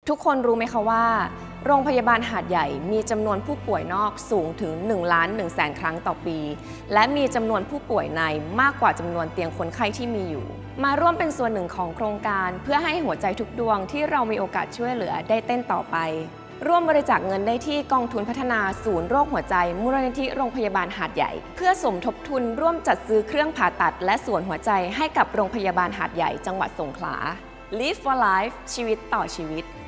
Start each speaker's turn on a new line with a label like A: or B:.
A: ทุกคนรู้ไหมคะว่าโรงพยาบาลหาดใหญ่มีจำนวนผู้ป่วยนอกสูงถึง1,100,000 ครั้งต่อปีและมีจำนวนผู้ป่วยในมากกว่าจำนวนเตียงคนไข้ที่มีอยู่มาร่วมเป็นส่วนหนึ่งของโครงการเพื่อให้หัวใจทุกดวงที่เรามีโอกาสช่วยเหลือได้เต้นต่อไปร่วมบริจาคเงินได้ที่กองทุนพัฒนาศูนย์โรคหัวใจมูลนิธิโรงพยาบาลหาดใหญ่เพื่อสมทบทุนร่วมจัดซื้อเครื่องผ่าตัดและส่วนหัวใจให้กับโรงพยาบาลหาดใหญ่จังหวัดสงขลา Live for Life ชีวิตต่อชีวิต